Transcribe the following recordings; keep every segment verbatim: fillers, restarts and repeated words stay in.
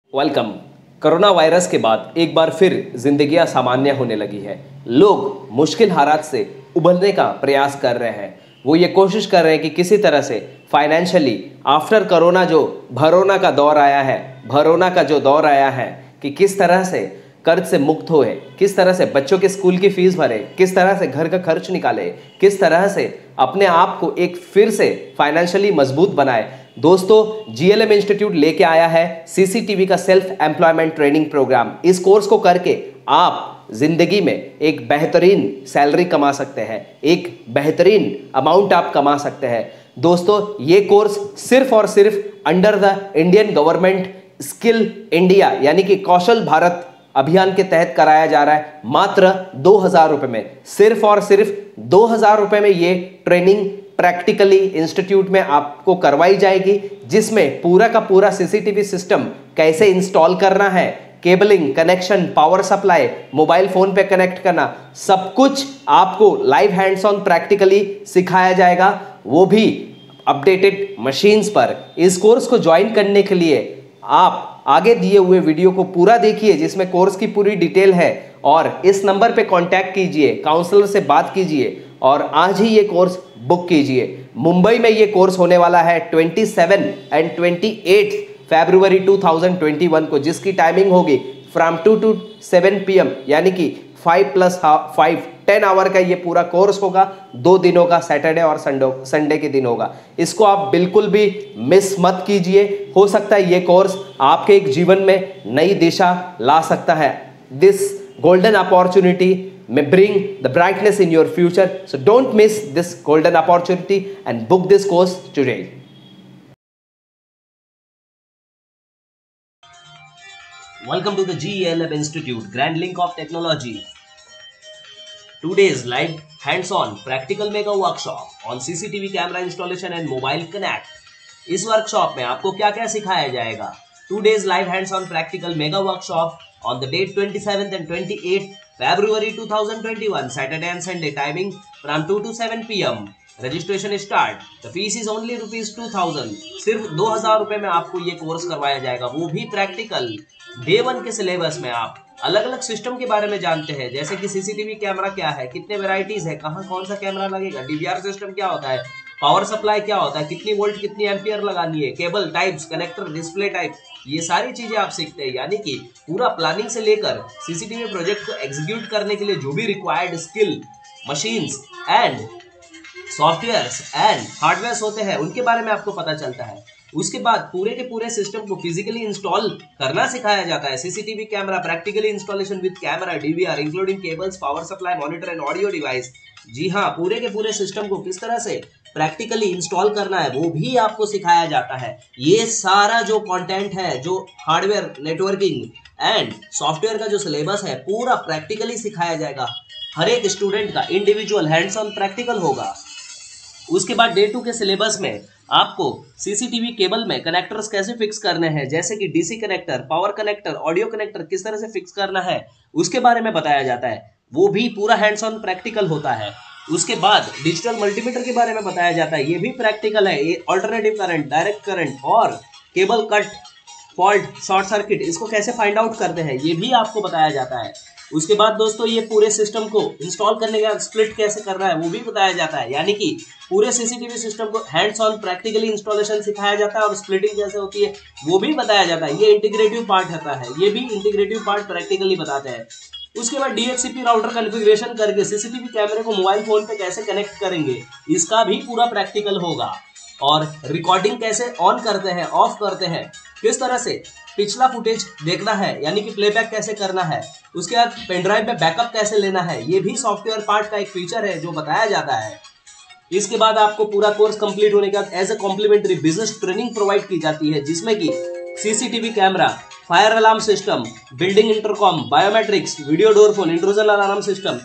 Welcome. Corona virus के बाद एक बार फिर जिंदगियां सामान्य होने लगी है। लोग मुश्किल हालात से उभरने का प्रयास कर रहे हैं। वो ये कोशिश कर रहे हैं कि किसी तरह से फाइनेंशियली आफ्टर कोरोना जो भरोना का दौर आया है भरोना का जो दौर आया है कि किस तरह से कर्ज से मुक्त होए, किस तरह से बच्चों के स्कूल की फीस भरे, किस तरह से घर का खर्च निकाले, किस तरह से अपने आप को एक फिर से फाइनेंशियली मजबूत बनाए। दोस्तों, जीएलएम इंस्टीट्यूट लेके आया है सीसीटीवी का सेल्फ एम्प्लॉयमेंट ट्रेनिंग प्रोग्राम। इस कोर्स को करके आप जिंदगी में एक बेहतरीन सैलरी कमा सकते हैं, एक बेहतरीन अमाउंट आप कमा सकते हैं। दोस्तों, ये कोर्स सिर्फ और सिर्फ under the Indian government skill India यानी कि कौशल भारत अभियान के तहत कराया जा रहा है। मात्र दो हजार रुपए में, सिर्फ और सिर्फ दो हजार रुपए में ये ट्रेनिंग प्रैक्टिकली इंस्टीट्यूट में आपको करवाई जाएगी, जिसमें पूरा का पूरा सीसीटीवी सिस्टम कैसे इंस्टॉल करना है, cabling, connection, power supply, mobile phone पे कनेक्ट करना, सब कुछ आपको लाइव हैंड्स ऑन प्रैक्टिकली सिखाया जाएगा, वो भी अपडेटेड मशीन्स पर। इस कोर्स को ज्वाइन करने के लिए आप आगे दिए हुए वीडियो को पूरा देखिए, जिसमें कोर्स की पूरी डिटेल है, और इस नंबर पे कांटेक्ट कीजिए, काउंसलर से बात कीजिए और आज ही ये कोर्स बुक कीजिए। मुंबई में ये कोर्स होने वाला है सत्ताईस एंड अट्ठाईस फरवरी दो हज़ार इक्कीस को, जिसकी टाइमिंग होगी from two to seven p m यानी कि five plus five ten hour का ये पूरा कोर्स होगा। दो दिनों का, सैटरडे और संडे संडे के दिन होगा। इसको आप बिल्कुल भी मिस मत कीजिए। हो सकता है ये कोर्स आपके एक जीवन में नई दिशा ला सकता है। This golden opportunity may bring the brightness in your future, so don't miss this golden opportunity and book this course today. Welcome to the G E L M Institute, Grand Link of Technology. Two days live hands-on practical mega workshop on C C T V camera installation and mobile connect. इस workshop में आपको क्या क्या सिखाया जाएगा? Two days live hands-on practical mega workshop on the date twenty-seventh and twenty-eighth February two thousand twenty-one, Saturday and Sunday, timing from two to seven p m Registration start. The fees is only rupees two thousand. सिर्फ दो हजार रुपए में आपको ये course करवाया जाएगा, वो भी प्रैक्टिकल। डे वन के सिलेबस में आप अलग अलग सिस्टम के बारे में जानते हैं, जैसे कि सीसीटीवी कैमरा क्या है, कितने वेराइटीज है, कहाँ कौन सा कैमरा लगेगा, डीवीआर सिस्टम क्या होता है, पावर सप्लाई क्या होता है, कितनी वोल्ट कितनी एम्पियर लगानी है, cable types, connector, display type, ये सारी चीजें आप सीखते हैं। यानी कि पूरा प्लानिंग से लेकर सीसीटीवी प्रोजेक्ट को एग्जीक्यूट करने के लिए जो भी required skill, machines and softwares and hardwares होते हैं, उनके बारे में आपको पता चलता है। उसके बाद पूरे के पूरे सिस्टम को फिजिकली इंस्टॉल करना सिखाया जाता है। CCTV camera practically installation with camera, DVR including cables, power supply, monitor and audio device. जी हाँ, पूरे के पूरे सिस्टम को किस तरह से प्रैक्टिकली इंस्टॉल करना है वो भी आपको सिखाया जाता है। ये सारा जो कंटेंट है, जो हार्डवेयर, नेटवर्किंग एंड सॉफ्टवेयर का जो सिलेबस है, पूरा प्रैक्टिकली सिखाया जाएगा। हर एक स्टूडेंट का इंडिविजुअल हैंड्स ऑन प्रैक्टिकल होगा। उसके बाद डे टू के सिलेबस में आपको सीसीटीवी केबल में कनेक्टर्स कैसे फिक्स करने हैं, जैसे कि DC connector, power connector, audio connector किस तरह से फिक्स करना है, उसके बारे में बताया जाता है। वो भी पूरा हैंड्स ऑन प्रैक्टिकल होता है। उसके बाद डिजिटल मल्टीमीटर के बारे में बताया जाता है, ये भी प्रैक्टिकल है। ये अल्टरनेटिव करंट, डायरेक्ट करंट और cable cut, fault, short circuit, इसको कैसे फाइंड आउट करते हैं, ये भी आपको बताया जाता है। उसके बाद दोस्तों, ये पूरे सिस्टम को इंस्टॉल करने के बाद स्प्लिट कैसे करना है वो भी बताया जाता है। यानी कि पूरे सीसीटीवी सिस्टम को हैंड्स ऑन प्रैक्टिकली इंस्टॉलेशन सिखाया जाता है और स्प्लिटिंग कैसे होती है वो भी बताया जाता है। ये इंटीग्रेटिव पार्ट होता है, ये भी इंटीग्रेटिव पार्ट प्रैक्टिकली बताते हैं। उसके बाद डीएचसीपी राउटर कॉन्फ़िगरेशन करके सीसीटीवी कैमरे को मोबाइल फोन पे कैसे कनेक्ट करेंगे, इसका भी पूरा प्रैक्टिकल होगा। और रिकॉर्डिंग कैसे ऑन करते हैं, ऑफ करते हैं, किस तरह से पिछला फुटेज देखना है, यानी कि प्लेबैक कैसे करना है। उसके बाद पेनड्राइव में बैकअप कैसे लेना है, ये भी सॉफ्टवेयर पार्ट का एक फीचर है जो बताया जाता है। इसके बाद आपको पूरा कोर्स कंप्लीट होने के बाद as a complimentary business training provide की जाती है, जिसमें कि CCTV camera, fire alarm system, building intercom, biometrics, video door phone, intrusion alarm system,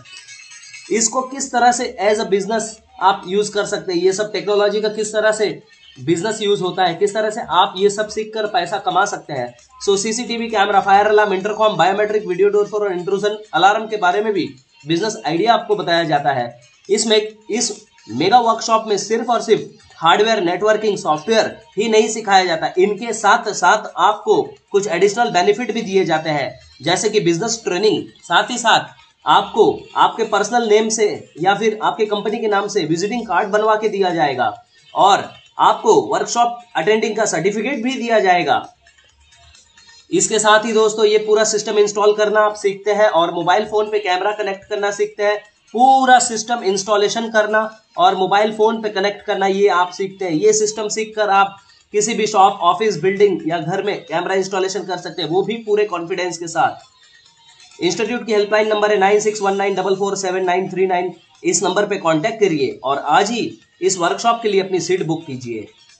इसको किस तरह से एज अ बिजनेस आप यूज कर सकते हैं, ये सब टेक्नोलॉजी का किस तरह से बिजनेस यूज होता है, किस तरह से आप ये सब सीख कर पैसा कमा सकते हैं। सो CCTV camera, fire alarm, intercom, biometric, video door और इंट्रूजन अलार्म के बारे में भी बिजनेस आइडिया आपको बताया जाता है। इसमें इस मेगा वर्कशॉप में सिर्फ और सिर्फ हार्डवेयर, नेटवर्किंग, सॉफ्टवेयर ही नहीं सिखाया जाता, इनके साथ साथ आपको कुछ एडिशनल बेनिफिट भी दिए जाते हैं, जैसे कि बिजनेस ट्रेनिंग। साथ ही साथ आपको आपके पर्सनल नेम से या फिर आपके कंपनी के नाम से विजिटिंग कार्ड बनवा के दिया जाएगा और आपको वर्कशॉप अटेंडिंग का सर्टिफिकेट भी दिया जाएगा। इसके साथ ही दोस्तों ये पूरा सिस्टम इंस्टॉल करना आप सीखते हैं और मोबाइल फोन पे कैमरा कनेक्ट करना सीखते हैं। पूरा सिस्टम इंस्टॉलेशन करना और मोबाइल फोन पे कनेक्ट करना ये आप सीखते हैं। ये सिस्टम सीखकर आप किसी भी शॉप, ऑफिस, बिल्डिंग या घर में कैमरा इंस्टॉलेशन कर सकते हैं, वो भी पूरे कॉन्फिडेंस के साथ। इंस्टीट्यूट की हेल्पलाइन नंबर है nine six one nine four four seven nine three nine. इस नंबर पे कांटेक्ट करिए और आज ही इस वर्कशॉप के लिए अपनी सीट बुक कीजिए।